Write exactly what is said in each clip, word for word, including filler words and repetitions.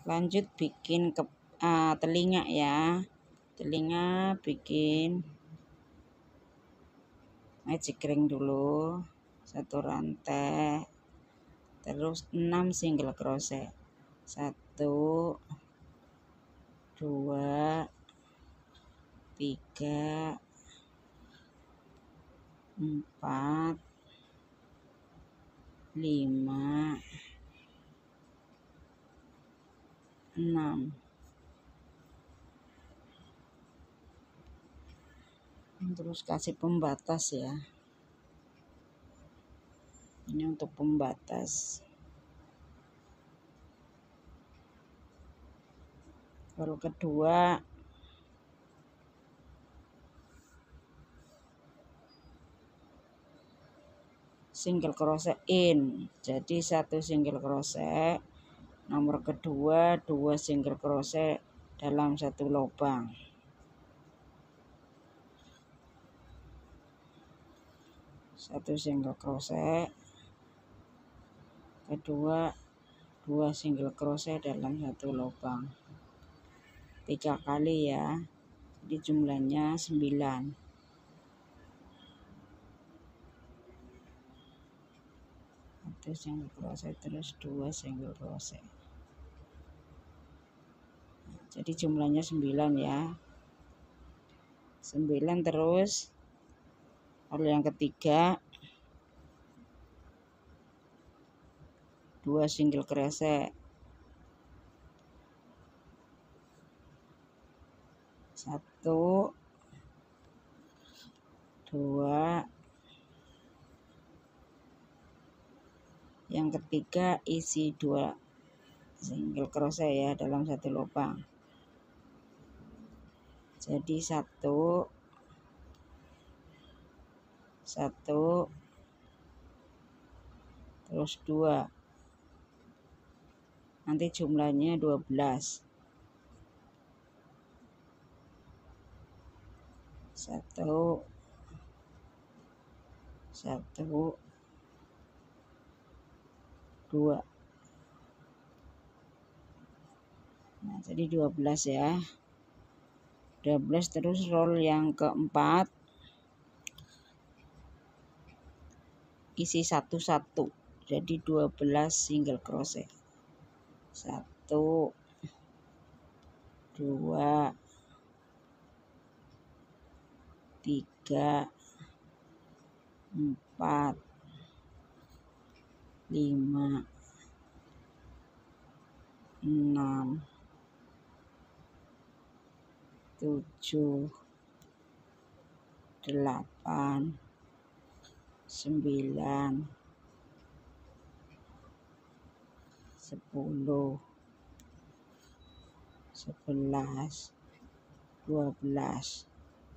Lanjut bikin ke uh, telinga ya. Telinga bikin magic ring dulu, satu rantai, terus enam single crochet, satu, dua, tiga, empat, lima, enam. Terus kasih pembatas ya. Ini untuk pembatas. Baru kedua single crochet in. Jadi satu single crochet. Nomor kedua dua single crochet dalam satu lubang. Satu single crochet, kedua dua single crochet dalam satu lubang, tiga kali ya, jadi jumlahnya sembilan. Satu single crochet terus dua single crochet, jadi jumlahnya sembilan ya, sembilan. Terus kalau yang ketiga dua single crochet, satu, dua, yang ketiga isi dua single crochet ya dalam satu lubang, jadi satu, satu, terus dua, nanti jumlahnya dua belas. Satu, satu, dua. Nah, jadi dua belas ya. dua belas. Terus roll yang keempat isi satu-satu, jadi dua belas single crochet. Satu, dua, tiga, empat, lima, enam, tujuh, delapan, sembilan, sepuluh, sebelas, dua belas.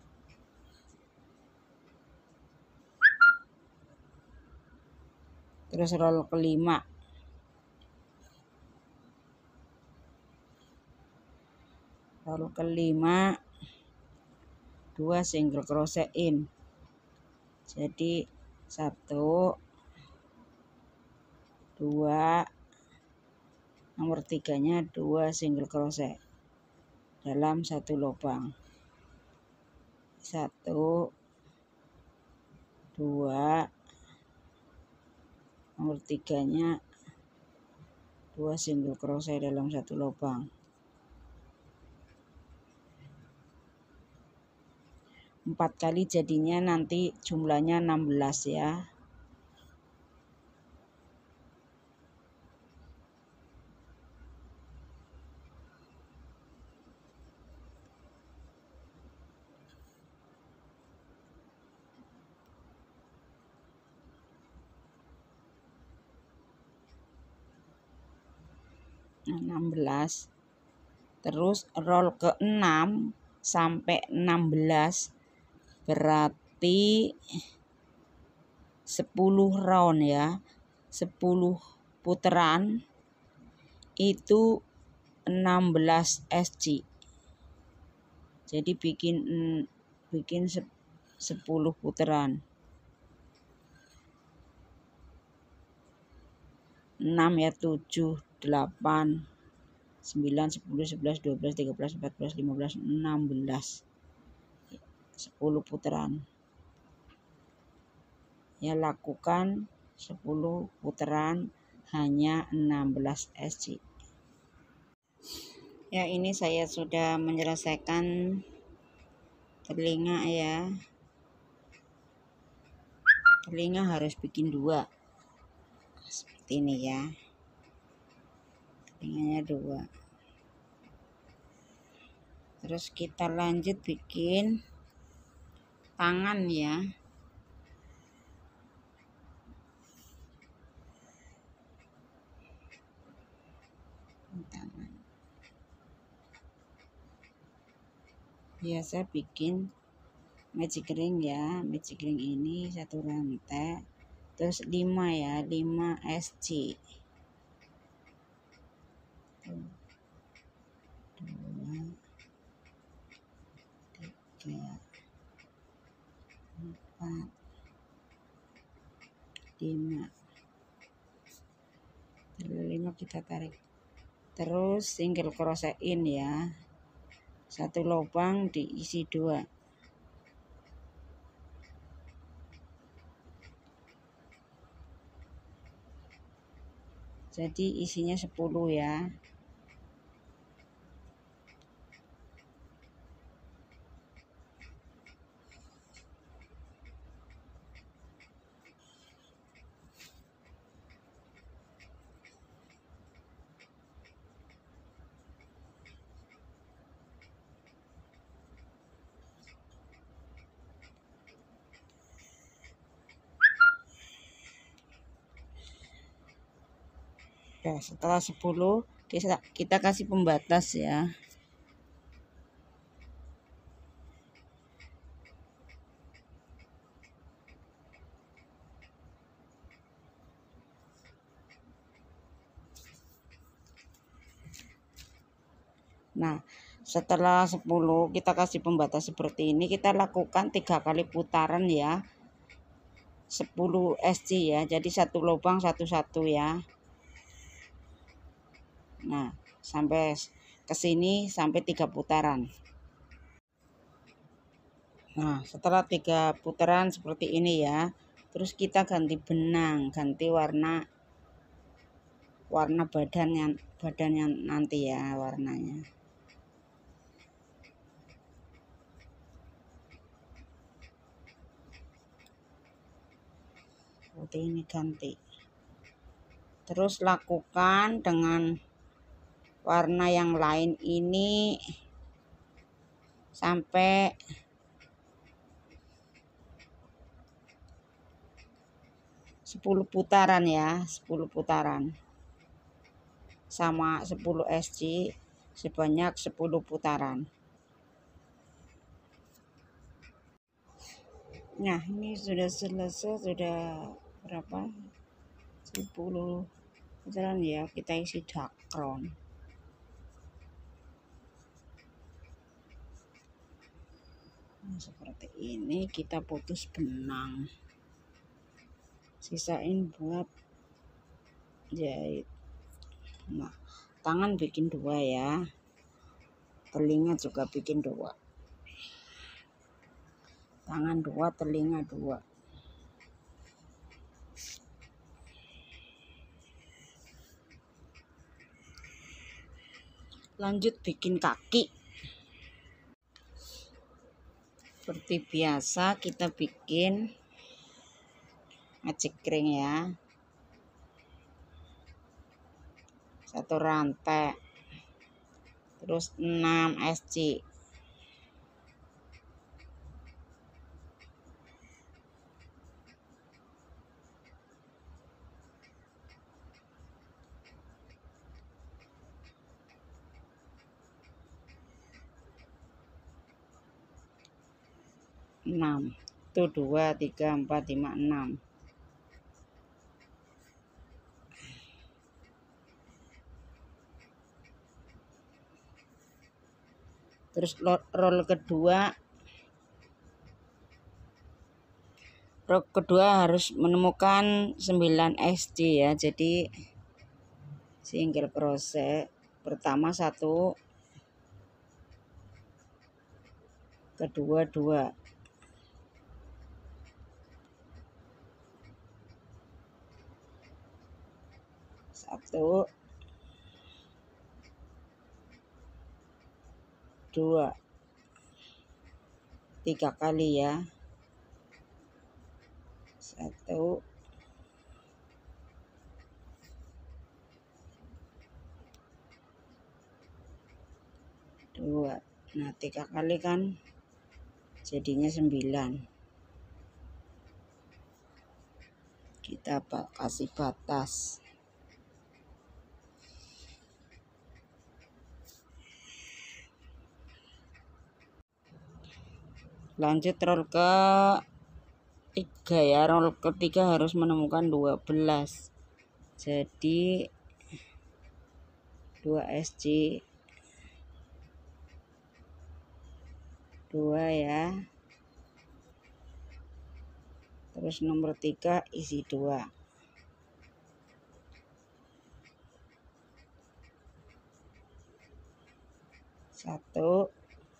Terus roll kelima. Roll kelima dua single crochet in. Jadi satu, dua, nomor tiganya dua single crochet dalam satu lubang. Satu, dua, nomor tiganya dua single crochet dalam satu lubang. Empat kali jadinya nanti jumlahnya enam belas ya. enam belas. Terus roll ke enam sampai enam belas, berarti sepuluh round ya, sepuluh putaran itu enam belas S G. Jadi bikin bikin sepuluh putaran. enam ya, tujuh, delapan, sembilan, sepuluh, sebelas, dua belas, tiga belas, empat belas, lima belas, enam belas. sepuluh putaran. Ya, lakukan sepuluh putaran hanya enam belas S C. Ya, ini saya sudah menyelesaikan telinga ya. Telinga harus bikin dua. Seperti ini ya. Telinganya dua. Terus kita lanjut bikin tangan ya. Tangan. Biasa bikin magic ring ya. Magic ring ini satu rantai. Terus lima ya, lima S C. dua, tiga, empat, lima. lima kita tarik. Terus single crochet in ya. Satu lubang diisi dua. Jadi isinya sepuluh ya. Ya, setelah sepuluh kita, kita kasih pembatas ya. Nah, setelah sepuluh kita kasih pembatas seperti ini, kita lakukan tiga kali putaran ya. sepuluh S C ya. Jadi satu lubang satu-satu ya. Nah, sampai ke sini sampai tiga putaran. Nah, setelah tiga putaran seperti ini ya, terus kita ganti benang, ganti warna warna badannya badannya nanti ya, warnanya. Seperti ini ganti. Terus lakukan dengan warna yang lain ini sampai sepuluh putaran ya, sepuluh putaran. Sama sepuluh S C sebanyak sepuluh putaran. Nah, ini sudah selesai, sudah berapa? sepuluh putaran ya, kita isi dakron. Nah, seperti ini kita putus benang. Sisain buat jahit. Nah, tangan bikin dua ya. Telinga juga bikin dua. Tangan dua, telinga dua. Lanjut bikin kaki. Seperti biasa kita bikin magic ring ya. Satu rantai. Terus enam S C. enam. Itu dua, tiga, empat, lima, enam. Terus roll kedua. Roll kedua harus menemukan sembilan S C ya. Jadi single crochet Pertama satu, kedua dua, satu, dua, tiga kali ya, satu, dua. Nah tiga kali kan jadinya sembilan. Kita kasih batas. Lanjut roll ke tiga ya. Roll ketiga harus menemukan dua belas. Jadi dua S C dua ya. Terus nomor tiga isi dua. Satu,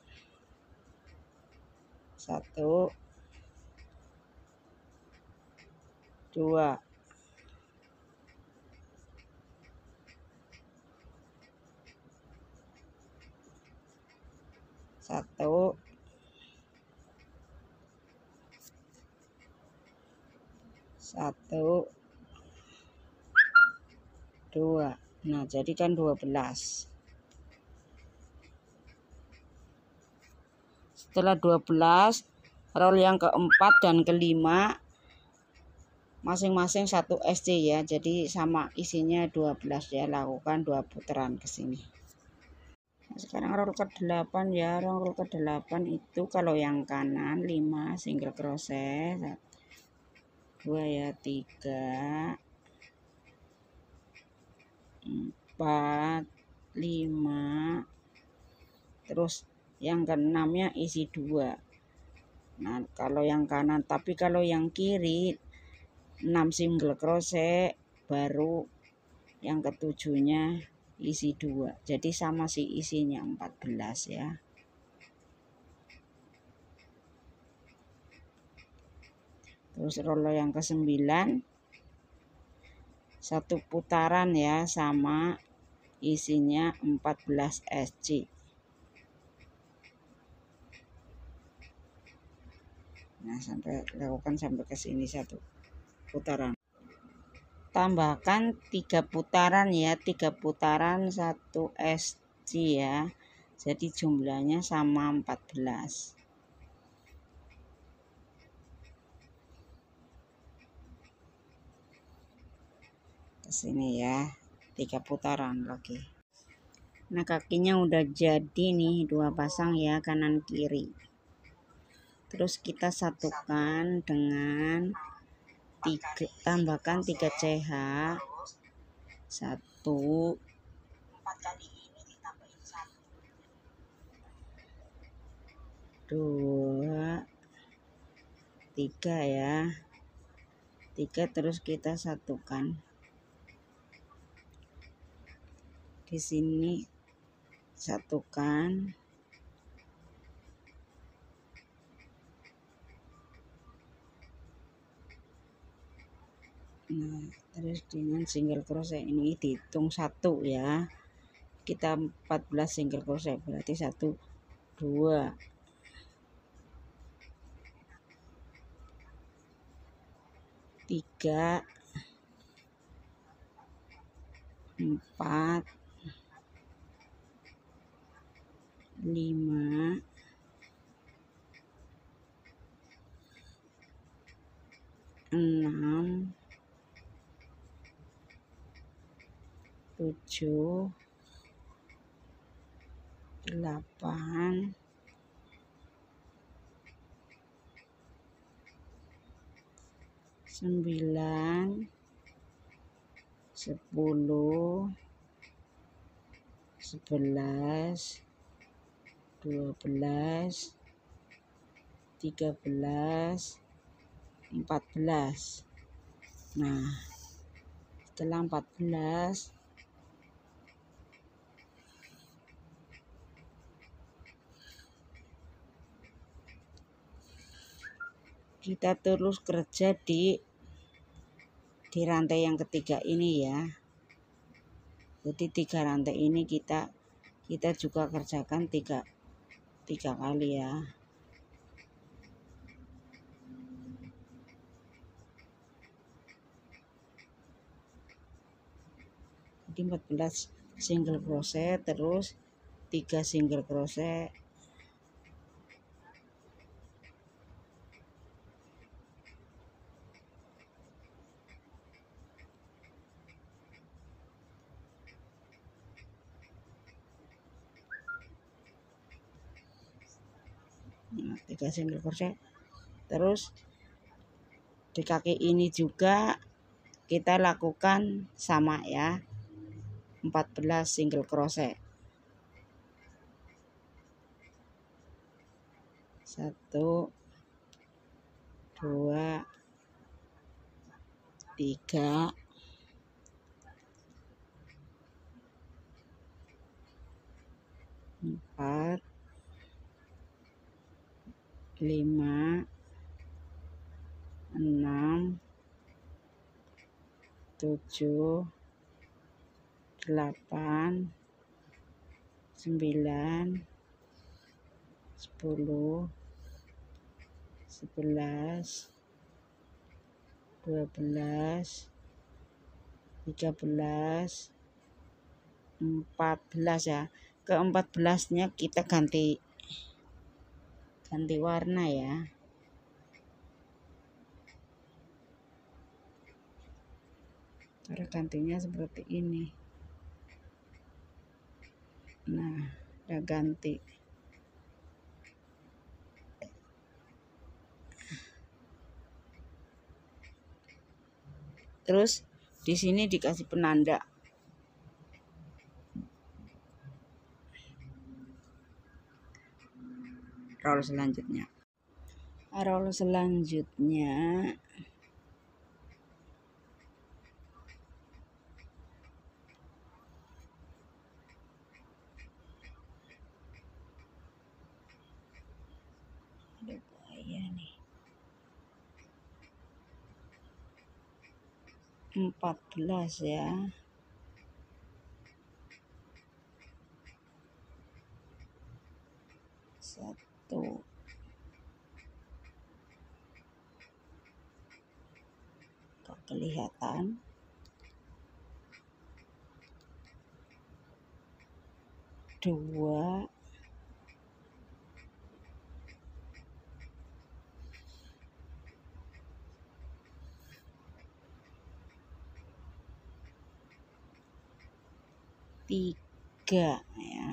satu, dua, satu, satu, dua. Nah jadi kan dua belas. Setelah dua belas, roll yang keempat dan kelima masing-masing satu S C ya. Jadi sama isinya dua belas ya. Lakukan dua putaran ke sini. Nah, sekarang roll ke delapan ya. Roll ke delapan itu kalau yang kanan lima single crochet, dua ya, tiga, empat, lima. Terus yang keenamnya isi dua. Nah kalau yang kanan, tapi kalau yang kiri enam single crochet, baru yang ketujuhnya isi dua. Jadi sama sih isinya empat belas ya. Terus roll yang ke sembilan, satu putaran ya, sama isinya empat belas S C. Nah sampai lakukan sampai ke sini satu putaran. Tambahkan tiga putaran ya, tiga putaran satu S C ya. Jadi jumlahnya sama empat belas. Ke sini ya, tiga putaran lagi. Nah kakinya udah jadi nih, dua pasang ya, kanan kiri. Terus kita satukan dengan tiga, tambahkan tiga C H, satu, dua, tiga ya, tiga. Terus kita satukan di sini, satukan. Nah terus dengan single crochet ini dihitung satu ya. Kita empat belas single crochet, berarti satu, dua, tiga, empat, lima, enam, tujuh, delapan, sembilan, sepuluh, sebelas, dua belas, tiga belas, empat belas. Nah setelah empat belas, kita terus kerja di di rantai yang ketiga ini ya. Jadi tiga rantai ini kita kita juga kerjakan tiga tiga kali ya. Jadi empat belas single crochet, terus tiga single crochet, nah, tiga single crochet. Terus di kaki ini juga kita lakukan sama ya, empat belas single crochet. Satu, dua, tiga, empat, lima, enam, tujuh, delapan, sembilan, sepuluh, sebelas, dua belas, tiga belas, empat belas ya. Ke empat belas-nya kita ganti ganti warna ya. Cara gantinya seperti ini. Nah, udah ganti. Terus di sini dikasih penanda. Roll selanjutnya. Roll selanjutnya ada bahaya nih. empat belas ya. Satu, gak kelihatan. Dua, tiga ya.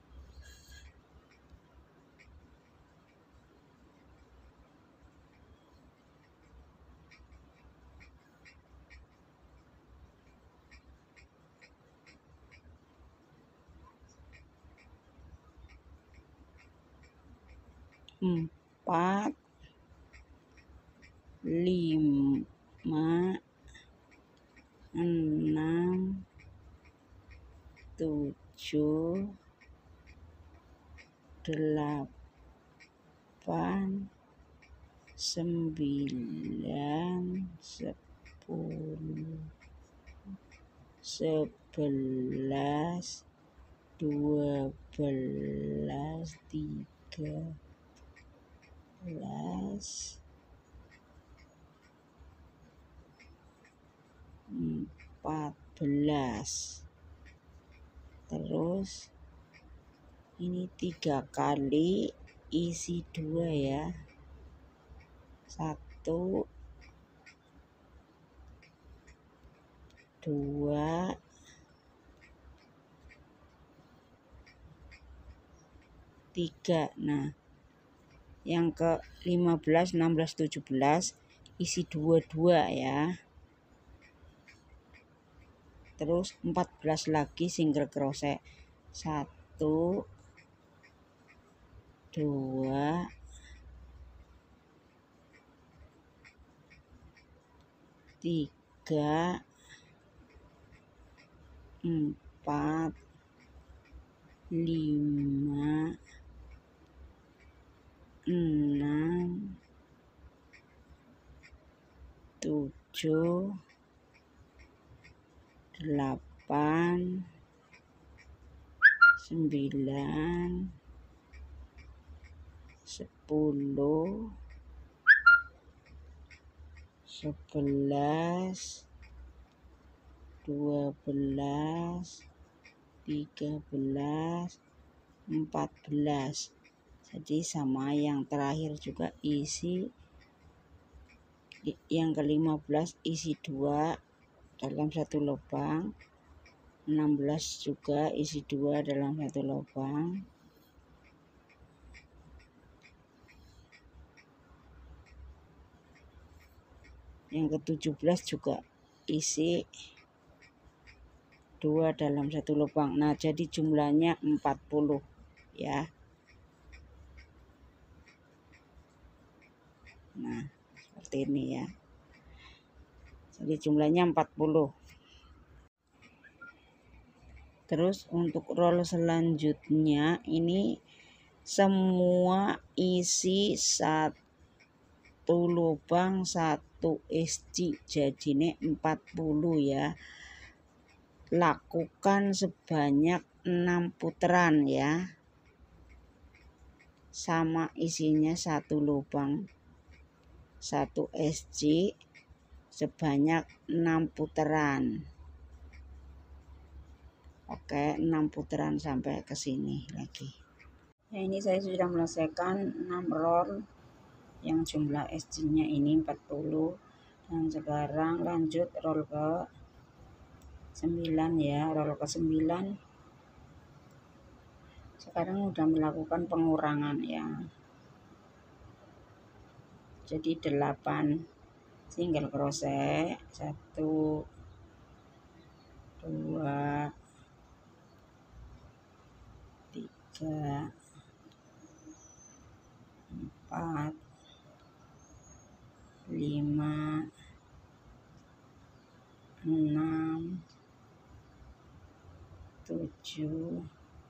Empat, lima, enam, tujuh, delapan, sembilan, sepuluh, sebelas, dua belas, tiga belas, empat belas. Terus ini tiga kali isi dua ya. Satu, dua, tiga. Nah, yang ke lima belas, enam belas, tujuh belas isi dua-dua ya. Terus empat belas lagi single crochet. Satu, dua, tiga, empat, lima, enam, tujuh, delapan, sembilan, sepuluh, sebelas, dua belas, tiga belas, empat belas. Jadi sama yang terakhir juga isi yang ke lima belas isi dua dalam satu lubang, enam belas juga isi dua dalam satu lubang, yang ke tujuh belas juga isi dua dalam satu lubang. Nah, jadi jumlahnya empat puluh ya. Nah, seperti ini ya. Jadi jumlahnya empat puluh. Terus untuk roll selanjutnya ini semua isi satu lubang satu S C, jadi ini empat puluh ya. Lakukan sebanyak enam putaran ya. Sama isinya satu lubang satu S C sebanyak enam putaran. Oke, enam putaran sampai ke sini lagi. Nah, ini saya sudah menyelesaikan enam roll yang jumlah S C-nya ini empat puluh. Dan sekarang lanjut roll ke sembilan ya, roll ke sembilan. Sekarang udah melakukan pengurangan ya. Jadi delapan single crochet, satu, dua, tiga, empat, lima, enam, tujuh,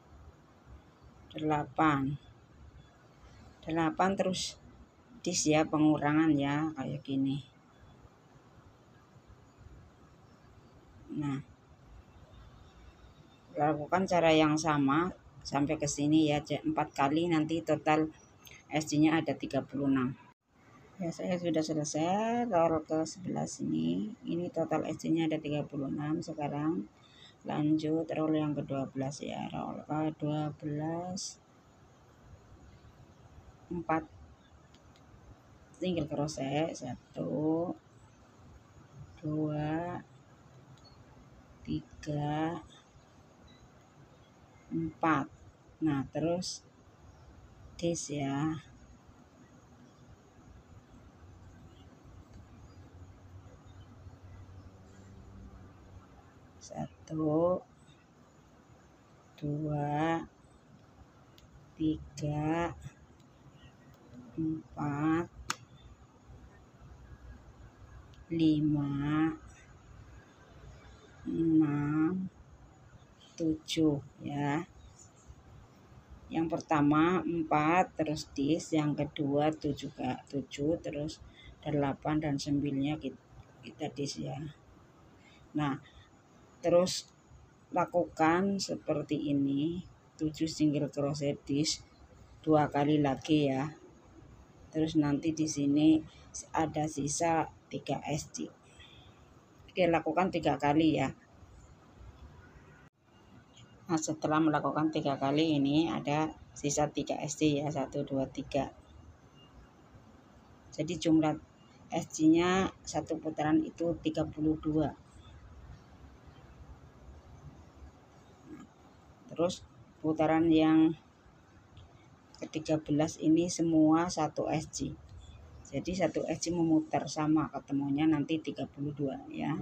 delapan. delapan terus dis ya, pengurangan ya kayak gini. Nah, lakukan cara yang sama sampai ke sini ya, empat kali, nanti total S C-nya ada tiga puluh enam. Ya, saya sudah selesai roll ke sebelas ini. Ini total S C-nya ada tiga puluh enam. Sekarang lanjut roll yang ke dua belas ya. Roll ke dua belas, empat single crochet, satu, dua, tiga, empat. Nah, terus dis ya. Satu, dua, tiga, empat, lima, enam, tujuh ya. Yang pertama empat terus dis, yang kedua tujuh, tujuh terus delapan dan sembilan kita, kita dis ya. Nah, terus lakukan seperti ini, tujuh single crochet dis dua kali lagi ya. Terus nanti di sini ada sisa tiga S C. Oke, lakukan tiga kali ya. Nah, setelah melakukan tiga kali ini ada sisa tiga S C ya, satu, dua, tiga. Jadi jumlah S C-nya satu putaran itu tiga puluh dua. Nah, terus putaran yang ke tiga belas ini semua satu S C. Jadi satu S C memutar sama, ketemunya nanti tiga puluh dua ya.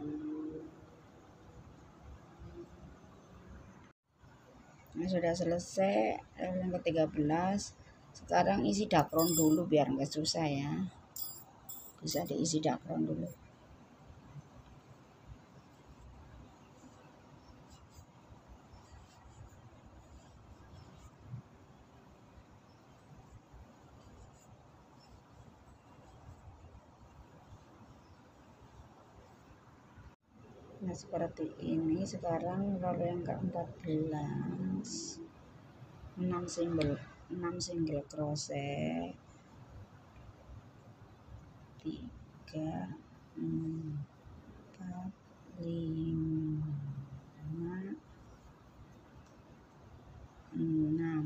Nah, sudah selesai yang ke tiga belas. Sekarang isi dakron dulu biar enggak susah ya. Bisa diisi dakron dulu. Nah seperti ini. Sekarang roll yang ke empat belas, enam single enam single crochet, tiga empat lima enam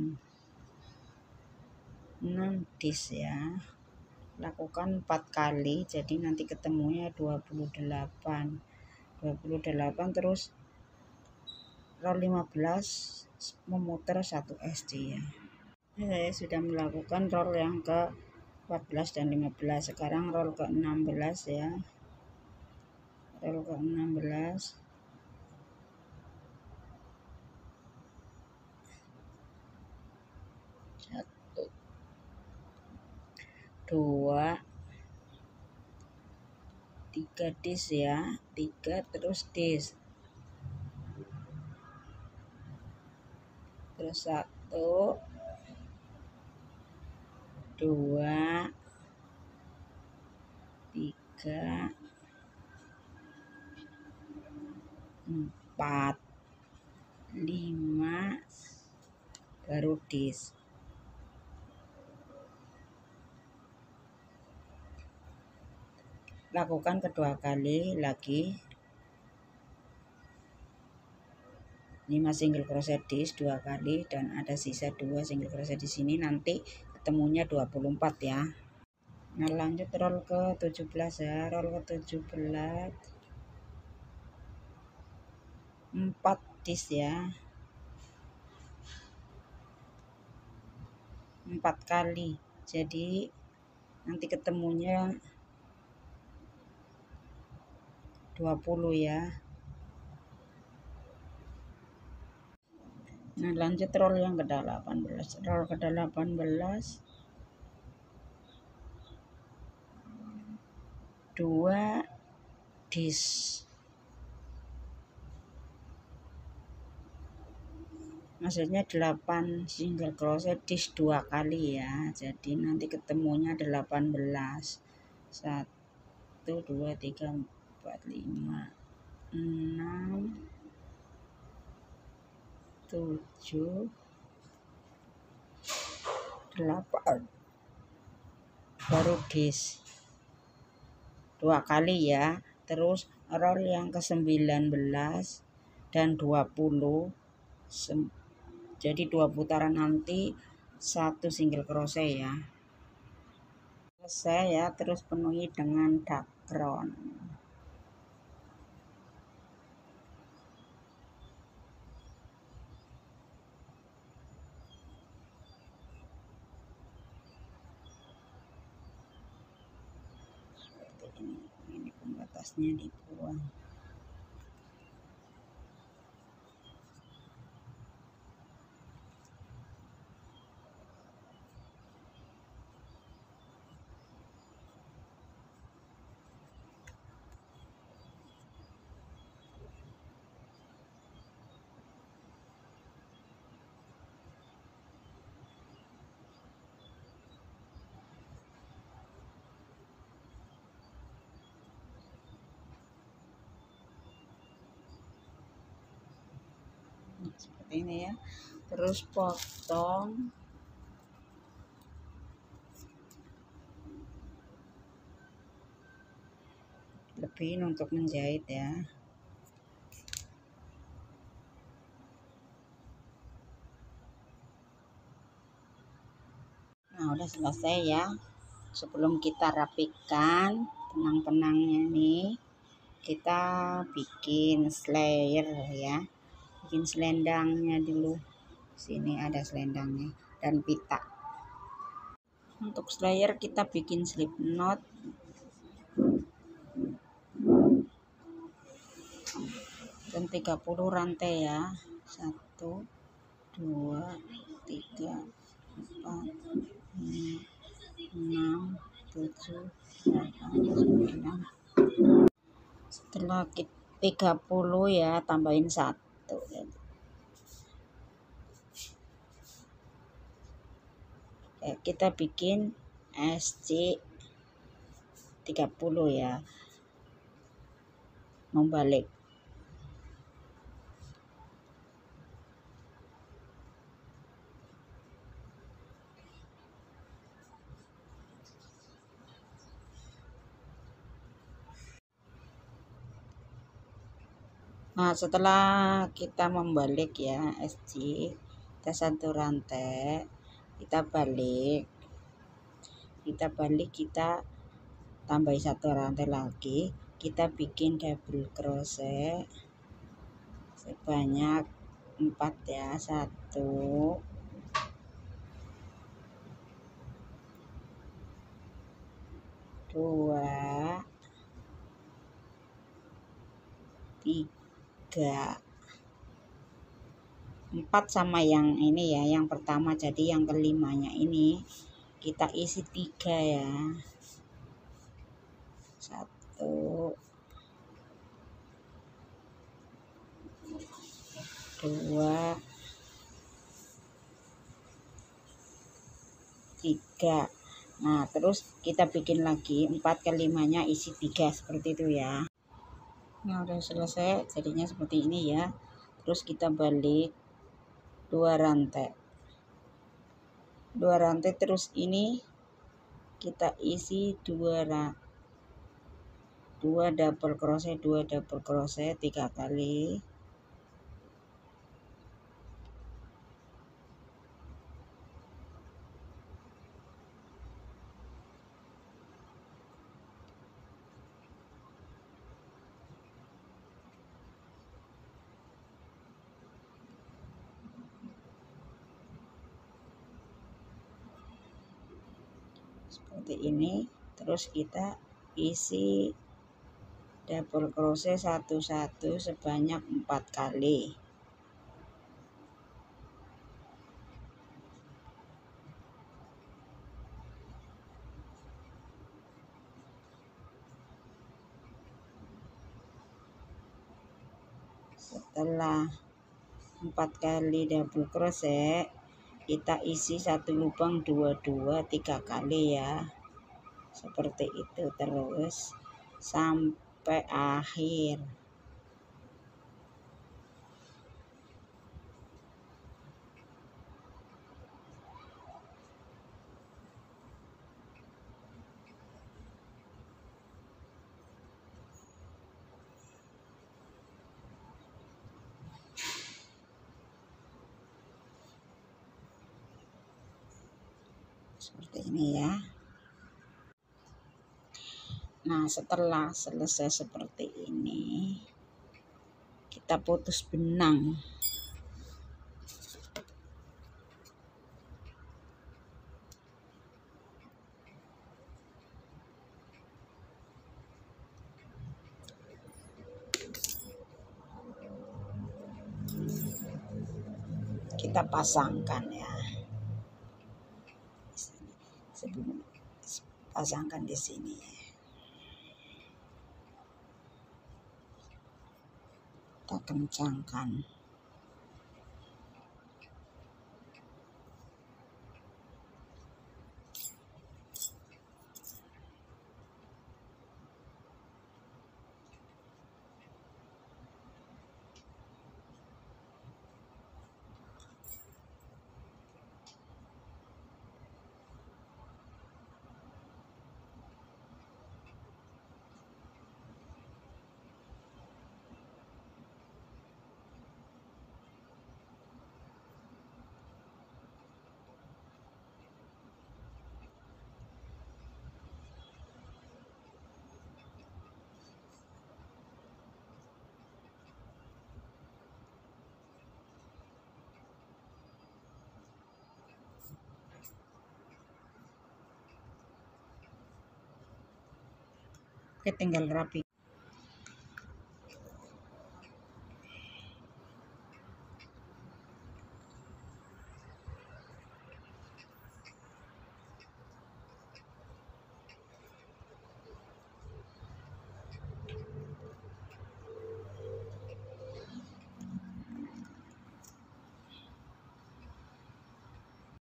enam dis ya. Lakukan empat kali, jadi nanti ketemunya dua puluh delapan dua puluh delapan. Terus roll lima belas memutar satu S D ya. Saya sudah melakukan roll yang ke empat belas dan lima belas. Sekarang roll ke enam belas ya. Roll ke enam belas. Satu, dua, tiga dis ya. Tiga terus dis. Terus satu, dua, tiga, empat, lima, baru dis. Lakukan kedua kali lagi. lima single crochet dis dua kali dan ada sisa dua single crochet di sini, nanti ketemunya dua puluh empat ya. Nah, lanjut roll ke tujuh belas ya. Roll ke tujuh belas. empat dis ya. empat kali. Jadi nanti ketemunya dua puluh ya. Nah, lanjut roll yang ke delapan belas. Roll ke delapan belas. dua dis. Maksudnya delapan single crochet dis dua kali ya. Jadi nanti ketemunya delapan belas. satu, dua, tiga, empat, lima, enam, tujuh, delapan. Baru dis. Dua kali ya. Terus roll yang ke sembilan belas dan dua puluh. Jadi dua putaran nanti satu single crochet ya. Selesai ya, terus penuhi dengan dakron. Seperti ini. Ini pembatasnya dibuang. Seperti ini ya. Terus potong lebihin untuk menjahit ya. Nah, udah selesai ya. Sebelum kita rapikan benang-benangnya nih, kita bikin slayer ya. Bikin selendangnya dulu. Sini ada selendangnya dan pita. Untuk slayer kita bikin slip knot. Dan tiga puluh rantai ya. satu, dua, tiga, empat, lima, enam, tujuh, delapan, sembilan. Setelah tiga puluh ya, tambahin satu. Ya, kita bikin S C tiga puluh ya. Membalik Nah, setelah kita membalik ya S G, kita satu rantai, kita balik, kita balik, kita tambah satu rantai lagi, kita bikin double crochet sebanyak empat ya, satu, dua, tiga, empat sama yang ini ya, yang pertama, jadi yang kelimanya ini kita isi tiga ya, satu, dua, tiga. Nah, terus kita bikin lagi empat kelimanya isi tiga seperti itu ya. Nah, udah selesai, jadinya seperti ini ya. Terus kita balik dua rantai, dua rantai, terus ini kita isi dua dua double crochet, dua double crochet tiga kali. Seperti ini, terus kita isi double crochet satu-satu sebanyak empat kali. Setelah empat kali double crochet, kita isi satu lubang dua dua tiga kali ya, seperti itu terus sampai akhir. Seperti ini ya. Nah, setelah selesai seperti ini, kita putus benang. Kita pasangkan ya. Sebelum pasangkan di sini. Kita kencangkan. Oke, tinggal rapi.